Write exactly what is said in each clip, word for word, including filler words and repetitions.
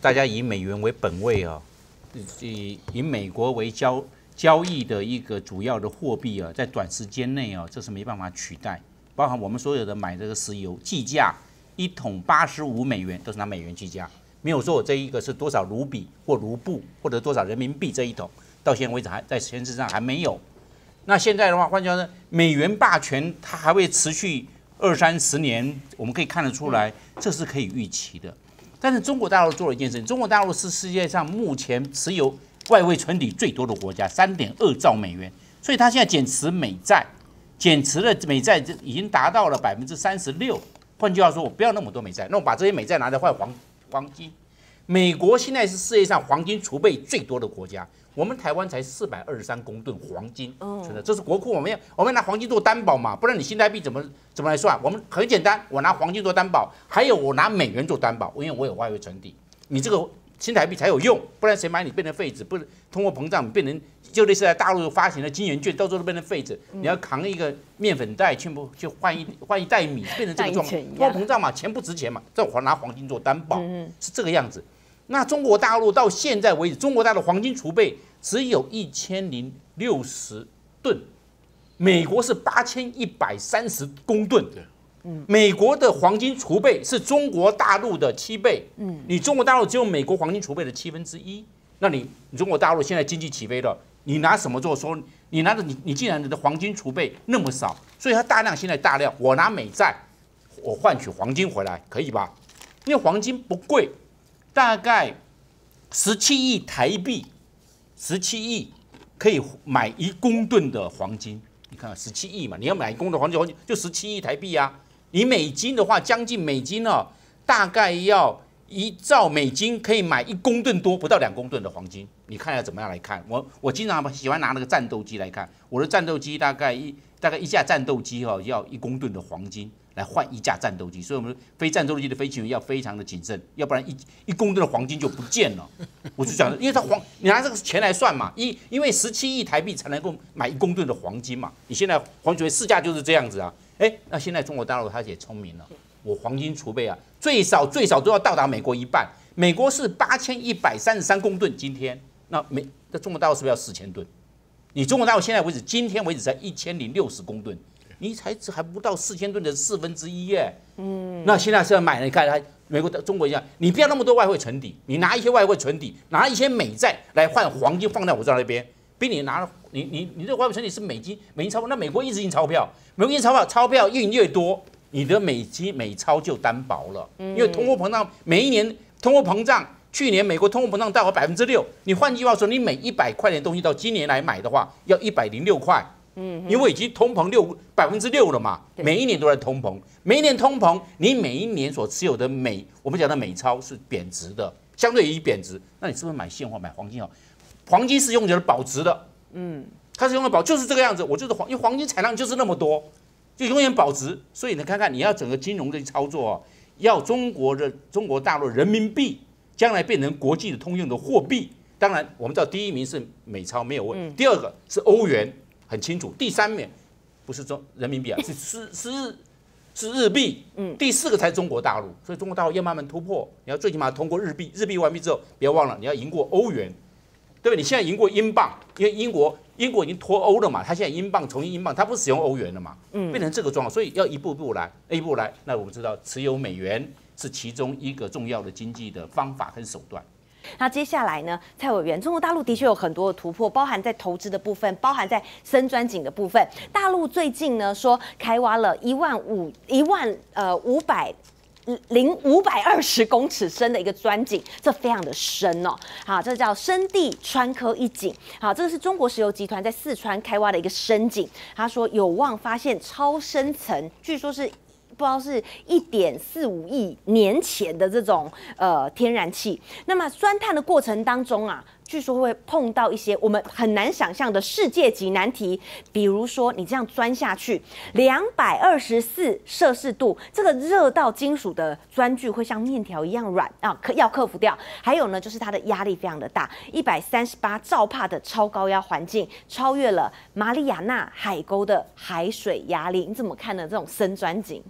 大家以美元为本位啊，以以美国为交交易的一个主要的货币啊，在短时间内啊，这是没办法取代。包含我们所有的买这个石油计价，一桶八十五美元都是拿美元计价，没有说我这一个是多少卢比或卢布或者多少人民币这一桶，到现在为止还在实质上还没有。那现在的话，换句话说，美元霸权它还会持续二三十年，我们可以看得出来，这是可以预期的。但是中国大陆做了一件事情，中国大陆是世界上目前持有外汇存底最多的国家，三点二兆美元，所以它现在减持美债。减持的美债已经达到了百分之三十六。换句话说，我不要那么多美债，那我把这些美债拿来换黄黄金。美国现在是世界上黄金储备最多的国家，我们台湾才四百二十三公吨黄金，真的，这是国库，我们要我们拿黄金做担保嘛，不然你新台币怎么怎么来算？我们很简单，我拿黄金做担保，还有我拿美元做担保，因为我有外汇存底，你这个新台币才有用，不然谁买你变成废纸？不是通货膨胀变成。就类似在大陆发行的金圆券，到时候都变成废纸。你要扛一个面粉袋去不去换一换一袋米，变成这个状况。通货膨胀嘛，钱不值钱嘛，这我拿黄金做担保，是这个样子。那中国大陆到现在为止，中国大陆黄金储备只有一千零六十吨，美国是八千一百三十公吨。美国的黄金储备是中国大陆的七倍。你中国大陆只有美国黄金储备的七分之一。那你你中国大陆现在经济起飞了，你拿什么做说？你拿着你你既然你的黄金储备那么少，所以它大量现在大量，我拿美债，我换取黄金回来，可以吧？因为黄金不贵，大概十七亿台币，十七亿可以买一公吨的黄金。你看十七亿嘛，你要买一公吨黄金，黄金就十七亿台币啊。你美金的话，将近美金哦，大概要。一兆美金可以买一公吨多，不到两公吨的黄金。你看要怎么样来看？我我经常喜欢拿那个战斗机来看，我的战斗机大概一大概一架战斗机哈、哦、要一公吨的黄金来换一架战斗机，所以我们飞战斗机的飞行员要非常的谨慎，要不然一一公吨的黄金就不见了。我就讲，因为它黄，你拿这个钱来算嘛，一因为十七亿台币才能够买一公吨的黄金嘛。你现在黄金市价就是这样子啊，哎，那现在中国大陆它也聪明了。我黄金储备啊，最少最少都要到达美国一半。美国是八千一百三十三公吨，今天那美那中国大陆是不是要四千吨？你中国大陆现在为止，今天为止才一千零六十公吨，你才还不到四千吨的四分之一耶。嗯，那现在是要买，你看它美国的中国一样，你不要那么多外汇存底，你拿一些外汇存底，拿一些美债来换黄金放在我这那边，比你拿你你你这外汇存底是美金美金钞票，那美国一直印钞票，美国印钞票钞票印越多。你的美金美钞就担保了，因为通货膨胀每一年通货膨胀，去年美国通货膨胀到了百分之六，你换句话说，你每一百块钱的东西到今年来买的话，要一百零六块，嗯，因为已经通膨六百分之六了嘛，每一年都在通膨，每一年通膨，你每一年所持有的美，我们讲的美钞是贬值的，相对于贬值，那你是不是买现货买黄金哦？黄金是用来保值的，嗯，它是用来保，就是这个样子，我就是黄，因为黄金产量就是那么多。就永远保值，所以你看看，你要整个金融的操作哦，要中国的中国大陆人民币将来变成国际的通用的货币。当然，我们知道第一名是美钞没有问题，第二个是欧元，很清楚，第三名不是中人民币啊，是是是日是日币，第四个才是中国大陆。所以中国大陆要慢慢突破，你要最起码通过日币，日币完毕之后，不要忘了你要赢过欧元，对不对？你现在赢过英镑，因为英国。英国已经脱欧了嘛，它现在英镑重新英镑，它不使用欧元了嘛，嗯，变成这个状况，所以要一步步来，一步来。那我们知道，持有美元是其中一个重要的经济的方法跟手段。 那接下来呢，蔡委员，中国大陆的确有很多的突破，包含在投资的部分，包含在深钻井的部分。大陆最近呢说开挖了一万五一万呃五百。零五百二十公尺深的一个钻井，这非常的深哦。好，这叫深地川科一井。好，这个是中国石油集团在四川开挖的一个深井。他说有望发现超深层，据说是不知道是一点四五亿年前的这种呃天然气。那么钻探的过程当中啊，据说会碰到一些我们很难想象的世界级难题，比如说你这样钻下去，两百二十四摄氏度，这个热到金属的钻具会像面条一样软啊，要克服掉。还有呢，就是它的压力非常的大，一百三十八兆帕的超高压环境，超越了马里亚纳海沟的海水压力。你怎么看呢？这种深钻井？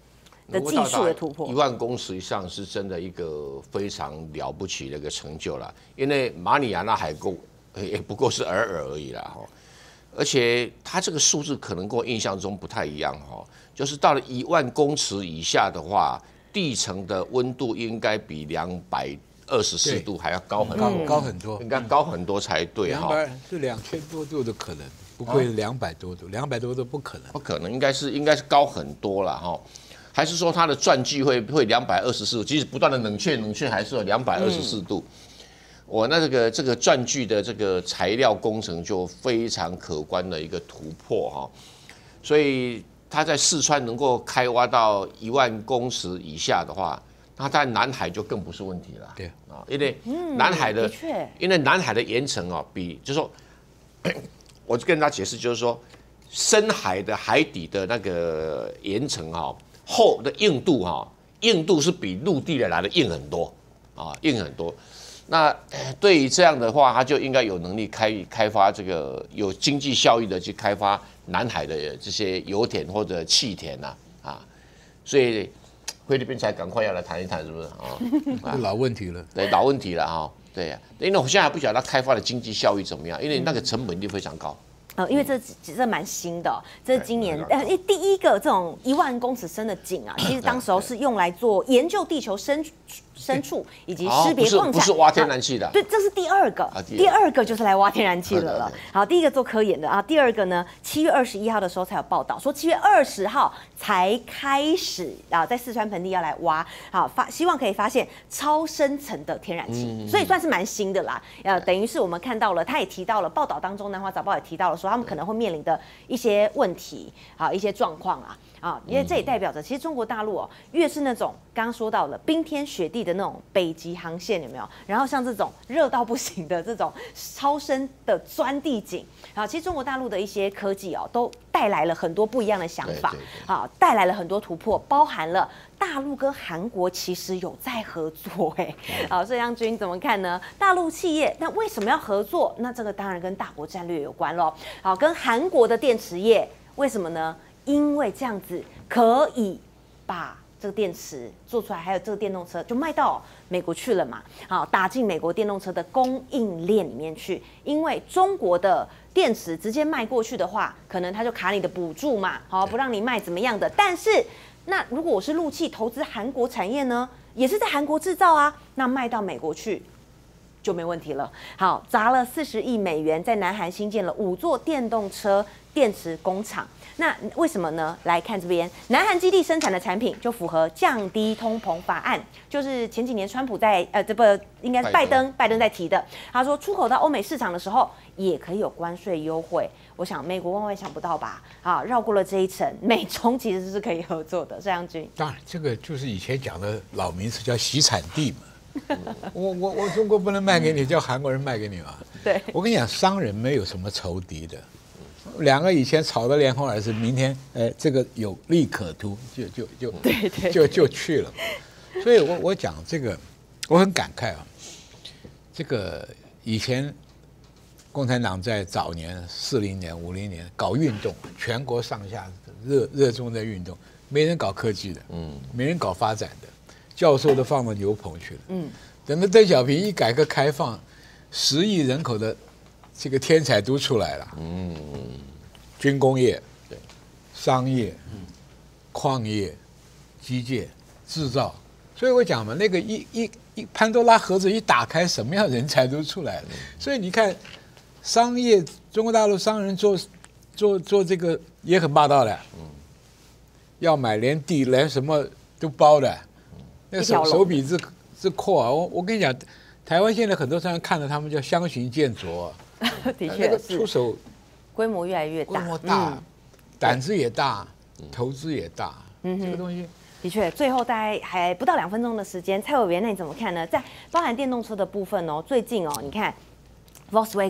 的技术的突破。 一万公尺以上是真的一个非常了不起的一个成就了，因为马里亚纳海沟也不过是尔尔而已啦哈。而且它这个数字可能跟我印象中不太一样哈，就是到了一万公尺以下的话，地层的温度应该比两百二十四度还要高很多， 高高很多， 应该高很多才对哈。 两百是两千多度的可能，不会两百多度，两百多度不可能， 不可能，应该是应该是高很多了哈。还是说它的钻距会会两百二十四度，即使不断的冷却冷却，还是有两百二十四度。我、嗯、那这个这个钻距的这个材料工程就非常可观的一个突破哈，所以它在四川能够开挖到一万公尺以下的话，那在南海就更不是问题了。 对啊，因为南海的， 嗯、 因为南海的岩层哦，比就是说，我就跟大家解释，就是说，深海的海底的那个岩层哈，厚的硬度哈，硬度是比陆地的来的硬很多啊，硬很多。那对于这样的话，他就应该有能力开开发这个有经济效益的去开发南海的这些油田或者气田呐啊，所以菲律宾才赶快要来谈一谈，是不是啊？ 是老问题了， 对，老问题了哈。对呀，因为我现在还不晓得它开发的经济效益怎么样，因为那个成本一定非常高。 呃，因为这这蛮新的、哦，这是今年呃第一个这种一万公尺深的井啊，其实当时候是用来做研究地球深深处以及识别矿产， 不是挖天然气的。 对，这是第二个，啊、第二个就是来挖天然气的了。好，第一个做科研的啊，第二个呢，七月二十一号的时候才有报道说，七月二十号才开始啊，在四川盆地要来挖，好发希望可以发现超深层的天然气，嗯、所以算是蛮新的啦。呃，等于是我们看到了，他也提到了报道当中，南华早报也提到了说，他们可能会面临的一些问题，好一些状况啊。啊，因为这也代表着，其实中国大陆哦，越是那种刚刚说到了冰天雪地的那种北极航线，有没有？然后像这种热到不行的这种超深的钻地井，啊，其实中国大陆的一些科技哦，都带来了很多不一样的想法，啊，带来了很多突破，包含了大陆跟韩国其实有在合作，哎，好，所以杨军怎么看呢？大陆企业那为什么要合作？那这个当然跟大国战略有关咯。好，跟韩国的电池业，为什么呢？因为这样子可以把这个电池做出来，还有这个电动车就卖到美国去了嘛？好，打进美国电动车的供应链里面去。因为中国的电池直接卖过去的话，可能他就卡你的补助嘛，好，不让你卖怎么样的。但是那如果我是陆企投资韩国产业呢，也是在韩国制造啊，那卖到美国去就没问题了。好，砸了四十亿美元，在南韩新建了五座电动车电池工厂。那为什么呢？来看这边，南韩基地生产的产品就符合降低通膨法案，就是前几年川普在呃这不应该是拜登拜登在提的。他说出口到欧美市场的时候也可以有关税优惠。我想美国万万想不到吧？啊，绕过了这一层，美中其实是可以合作的。张军， 当然这个就是以前讲的老名词叫洗产地嘛。我我我中国不能卖给你，叫韩国人卖给你嘛？ 对， 我跟你讲，商人没有什么仇敌的。两个以前吵得脸红耳赤，明天哎这个有利可图，就就就对对就就去了。所以我我讲这个，我很感慨啊。这个以前共产党在早年四零年、五零年搞运动，全国上下热热衷在运动，没人搞科技的，嗯，没人搞发展的，教授都放到牛棚去了，嗯。等到邓小平一改革开放，十亿人口的这个天才都出来了，嗯，军工业、对，商业、嗯，矿业、机械、制造，所以我讲嘛，那个一一一潘多拉盒子一打开，什么样人才都出来了。所以你看，商业中国大陆商人做做做这个也很霸道的，嗯，要买连地连什么都包的，那个手手笔之之阔啊！我我跟你讲，台湾现在很多商人看着他们叫相形见绌。 的确是， 出手规模越来越大， 规模大，嗯、胆子也大，投资也大，嗯、这个东西的确。最后大概还不到两分钟的时间，蔡委员，那你怎么看呢？在包含电动车的部分哦，最近哦，你看 Volkswagen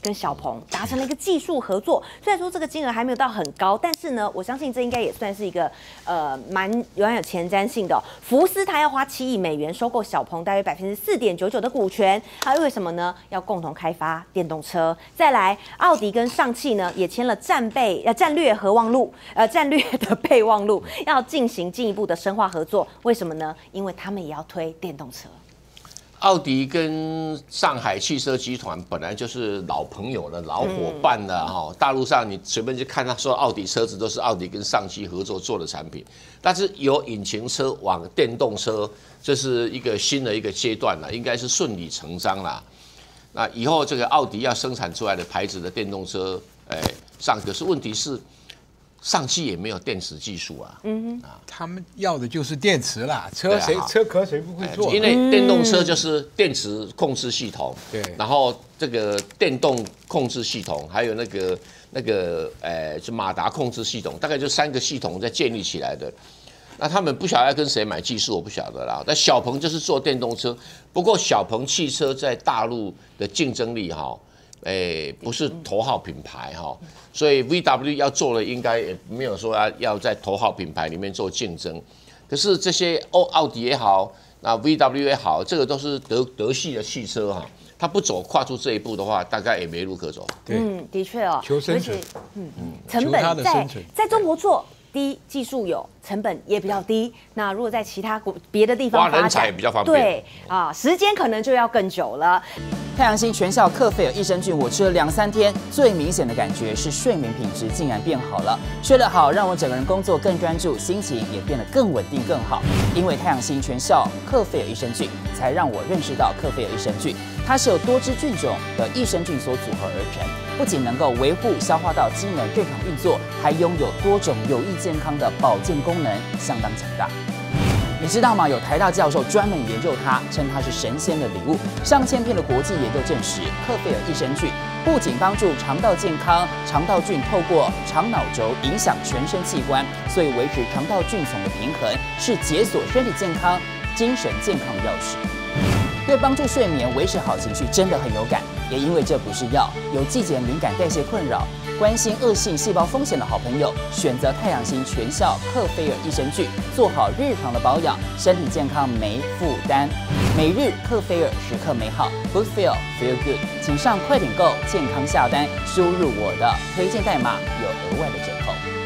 跟小鹏达成了一个技术合作。虽然说这个金额还没有到很高，但是呢，我相信这应该也算是一个呃蛮蛮有前瞻性的、哦。福斯它要花七亿美元收购小鹏大约百分之四点九九的股权，还为什么呢？要共同开发电动车。再来，奥迪跟上汽呢也签了战备呃战略合望录，呃战略的备忘录，要进行进一步的深化合作。为什么呢？因为他们也要推电动车。 奥迪跟上海汽车集团本来就是老朋友了、老伙伴了哈。大陆上你随便去看，他说奥迪车子都是奥迪跟上汽合作做的产品，但是由引擎车往电动车，这是一个新的一个阶段了，应该是顺理成章啦。那以后这个奥迪要生产出来的牌子的电动车，哎，上可是问题是。上汽也没有电池技术啊，嗯哼， 他们要的就是电池啦，车谁、啊、车壳谁不会做？ 因为电动车就是电池控制系统， 对， 然后这个电动控制系统，还有那个那个呃，就马达控制系统，大概就三个系统在建立起来的。那他们不晓得要跟谁买技术，我不晓得啦。但小鹏就是做电动车，不过小鹏汽车在大陆的竞争力哈。哎，不是头号品牌哈，所以 V W 要做的应该也没有说要要在头号品牌里面做竞争。可是这些奥奥迪也好，那 V W 也好，这个都是德德系的汽车哈，它不走跨出这一步的话，大概也没路可走。 嗯，的确哦， 求生存， 嗯嗯，成本在在中国做。低技术有，成本也比较低。那如果在其他国别的地方发展， 人才也比较方便。 对啊，时间可能就要更久了。 太阳星全效克菲尔益生菌，我吃了两三天，最明显的感觉是睡眠品质竟然变好了。睡得好，让我整个人工作更专注，心情也变得更稳定更好。因为太阳星全效克菲尔益生菌，才让我认识到克菲尔益生菌，它是由多支菌种的益生菌所组合而成。不仅能够维护消化道机能正常运作，还拥有多种有益健康的保健功能，相当强大。你知道吗？有台大教授专门研究它，称它是神仙的礼物。上千篇的国际研究证实，克菲尔益生菌不仅帮助肠道健康，肠道菌透过肠脑轴影响全身器官，所以维持肠道菌丛的平衡是解锁身体健康、精神健康的钥匙。对帮助睡眠、维持好情绪真的很有感。也因为这不是药，有季节敏感、代谢困扰、关心恶性细胞风险的好朋友，选择太阳星全效克菲尔益生菌，做好日常的保养，身体健康没负担。每日克菲尔，时刻美好 ，Good Feel Feel Good， 请上快点购健康下单，输入我的推荐代码，有额外的折扣。